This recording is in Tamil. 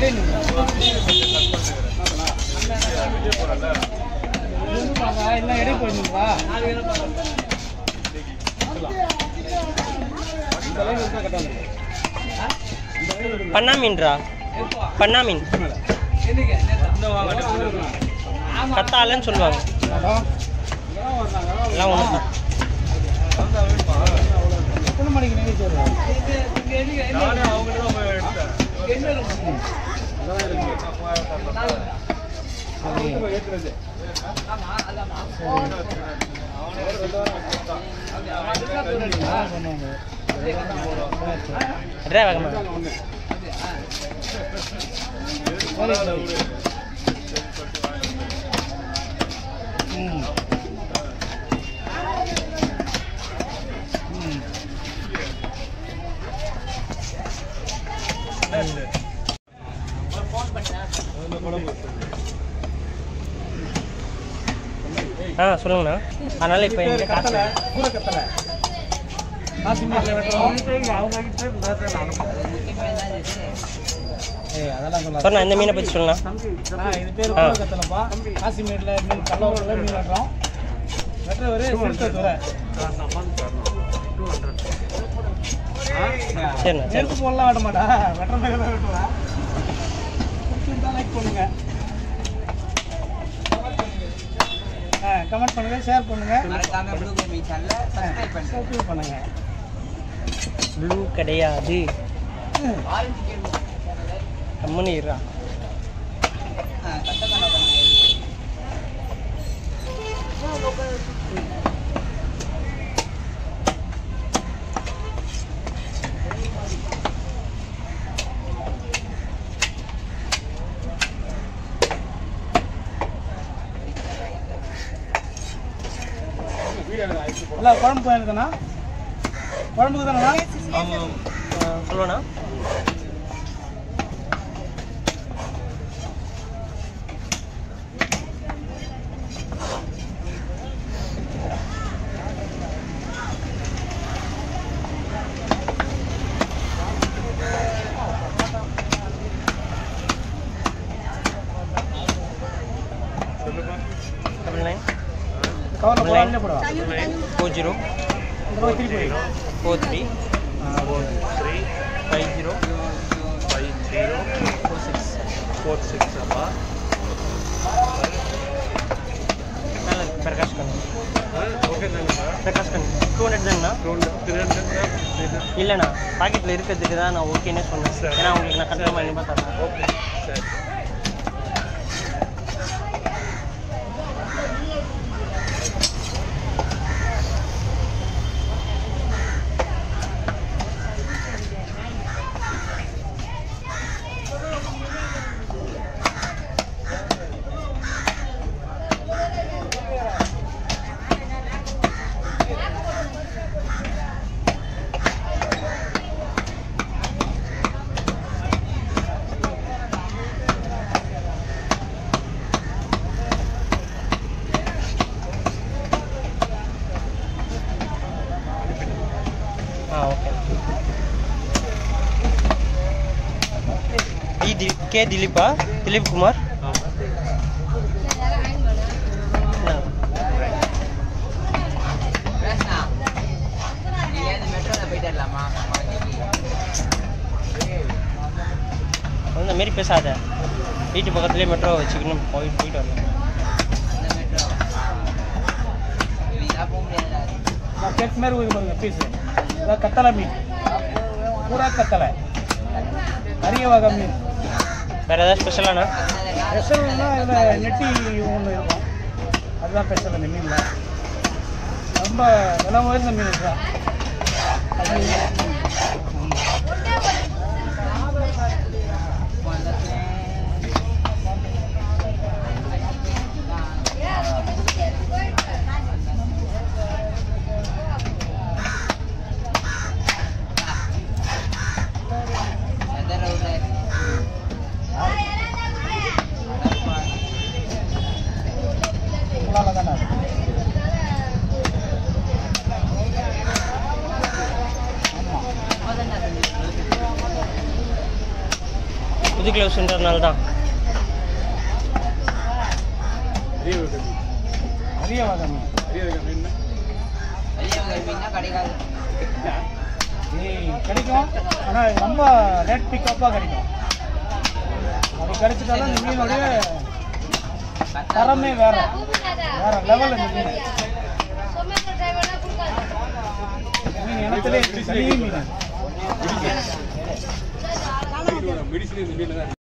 பண்ணா மீன்ரா பண்ணா மீன் கத்தாலன்னு சொல்லுவாங்க எல்லாம் ஒன்று தான். சொல்லுங்கண்ணா. அதனால இப்போ எங்கள் கத்தலை கூட கத்தலை சொன்னா இந்த மீனை பற்றி சொல்லலாம். இது பேர் கத்தலைப்பா. காசிமேட்டில் மீன் கல்லூரில் மீன் வெட்டுறோம். வெட்டுறவர் சரிண்ணா. சேர்த்து போடலாம் வெட்ட மாட்டா. வெட்டுற மாதிரி தான் வெட்டுவேன். லைக் பண்ணுங்க, கமெண்ட் பண்ணுங்க, ஷேர் பண்ணுங்க, சப்ஸ்கிரைப் பண்ணுங்க. ப்ளூ கிடையாது கம்முன்னு இருறா. இல்லை குழம்பு போயிருக்குண்ணா. குழம்புக்கு தானேண்ணா? சொல்லுவேண்ணா. கவரில் 40 43 43 50 46 அப்பா பிரகாஷ் கண்ணு. ஓகே பிரகாஷ் கண்ணு 200 தாங்கண்ணா. 300 இல்லைண்ணா, பாக்கெட்டில் இருக்கிறதுக்கு தான் நான் ஓகேன்னே சொன்னேன். ஏன்னா உங்களுக்கு நான் கன்ஃபார்ம் பண்ணி பார்த்தேன். ஓகே சரி. के दिलीप दिलीप कुमार मेरी पैसा आता है வீட்டு பக்கத்துலேயே மெட்ரோ வச்சுக்கணும் போயிட்டு வரலாம். கத்தலை மீன் பூரா கத்தலை அரிய வகை மீன். வேறு ஏதாவது ஸ்பெஷலாண்ணா? ஸ்பெஷல்னா இதில் நெட்டி ஒன்று இருக்கும், அதுதான் ஸ்பெஷல். அந்த மீனில் ரொம்ப விலை உயர்ந்த மீன் தான். க்ளவுஸ்ன்றதுனால தான். அரிய வகை மீன். கிடைக்கும், ஆனால் ரொம்ப லேட் பிக்கப்பாக கிடைக்கும். அப்படி கிடைச்சிட்டாலும் இந்த மீனுடைய தரமே வேற லெவல். இந்த மீன் இனத்திலே மீன்